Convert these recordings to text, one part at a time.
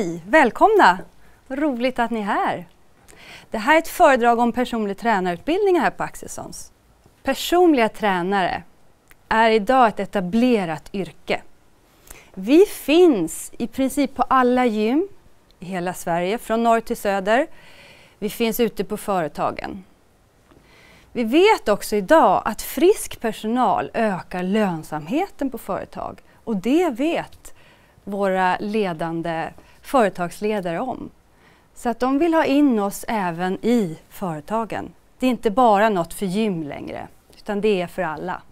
Hej, välkomna! Roligt att ni är här. Det här är ett föredrag om personlig tränarutbildning här på Axelssons. Personliga tränare är idag ett etablerat yrke. Vi finns i princip på alla gym i hela Sverige, från norr till söder. Vi finns ute på företagen. Vi vet också idag att frisk personal ökar lönsamheten på företag. Och det vet våra ledande företagsledare om. Så att de vill ha in oss även i företagen. Det är inte bara något för gym längre, utan det är för alla.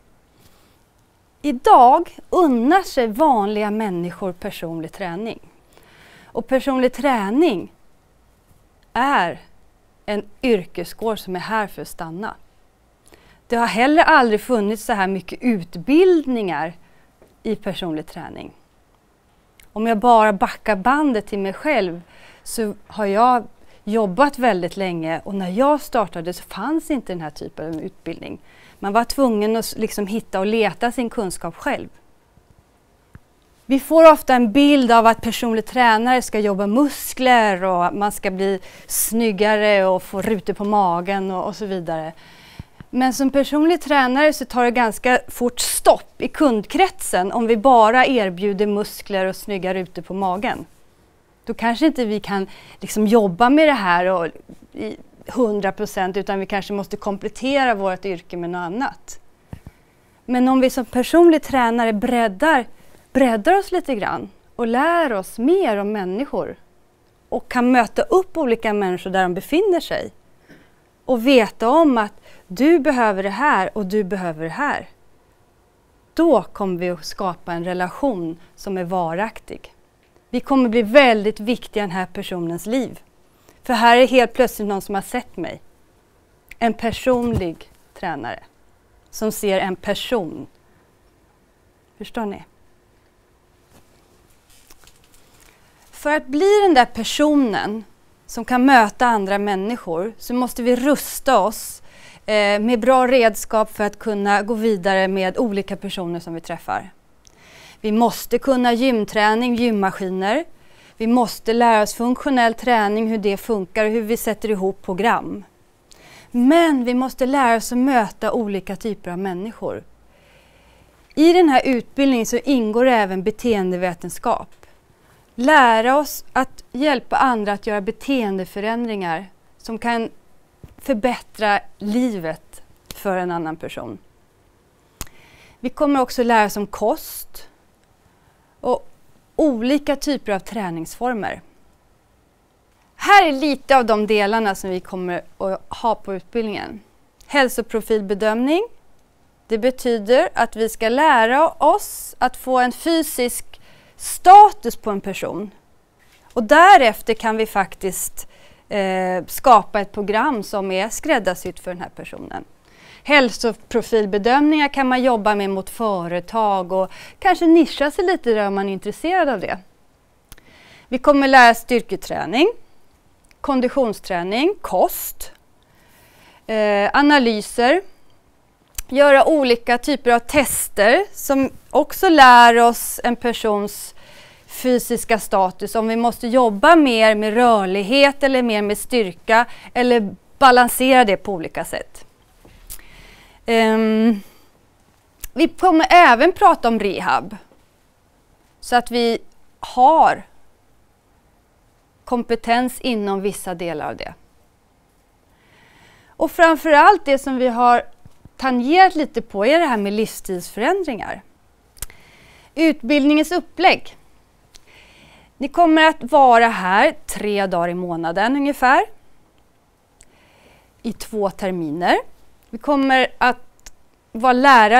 Idag unnar sig vanliga människor personlig träning. Och personlig träning är en yrkeskår som är här för att stanna. Det har heller aldrig funnits så här mycket utbildningar i personlig träning. Om jag bara backar bandet till mig själv så har jag jobbat väldigt länge, och när jag startade så fanns inte den här typen av utbildning. Man var tvungen att liksom hitta och leta sin kunskap själv. Vi får ofta en bild av att personlig tränare ska jobba muskler och man ska bli snyggare och få rutor på magen och så vidare. Men som personlig tränare så tar det ganska fort stopp i kundkretsen om vi bara erbjuder muskler och snygga rutor på magen. Då kanske inte vi kan liksom jobba med det här och i 100%, utan vi kanske måste komplettera vårt yrke med något annat. Men om vi som personlig tränare breddar oss lite grann och lär oss mer om människor och kan möta upp olika människor där de befinner sig och veta om att du behöver det här och du behöver det här. Då kommer vi att skapa en relation som är varaktig. Vi kommer bli väldigt viktiga i den här personens liv. För här är helt plötsligt någon som har sett mig. En personlig tränare som ser en person. Förstår ni? För att bli den där personen som kan möta andra människor så måste vi rusta oss med bra redskap för att kunna gå vidare med olika personer som vi träffar. Vi måste kunna gymträning, gymmaskiner. Vi måste lära oss funktionell träning, hur det funkar och hur vi sätter ihop program. Men vi måste lära oss att möta olika typer av människor. I den här utbildningen så ingår även beteendevetenskap. Lära oss att hjälpa andra att göra beteendeförändringar som kan förbättra livet för en annan person. Vi kommer också lära oss om kost och olika typer av träningsformer. Här är lite av de delarna som vi kommer att ha på utbildningen. Hälsoprofilbedömning. Det betyder att vi ska lära oss att få en fysisk status på en person. Och därefter kan vi faktiskt skapa ett program som är skräddarsytt för den här personen. Hälsoprofilbedömningar kan man jobba med mot företag och kanske nischa sig lite där om man är intresserad av det. Vi kommer lära styrketräning, konditionsträning, kost, analyser, göra olika typer av tester som också lär oss en persons fysiska status, om vi måste jobba mer med rörlighet eller mer med styrka eller balansera det på olika sätt. Vi kommer även prata om rehab så att vi har kompetens inom vissa delar av det. Och framförallt det som vi har tangerat lite på är det här med livsstilsförändringar. Utbildningens upplägg. Ni kommer att vara här 3 dagar i månaden ungefär. I 2 terminer. Vi kommer att vara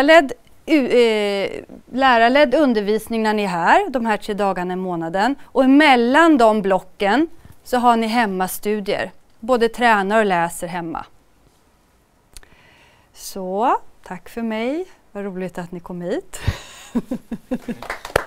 lärarledd undervisning när ni är här, de här 3 dagarna i månaden. Och emellan de blocken så har ni hemmastudier. Både tränar och läser hemma. Så, tack för mig. Vad roligt att ni kom hit.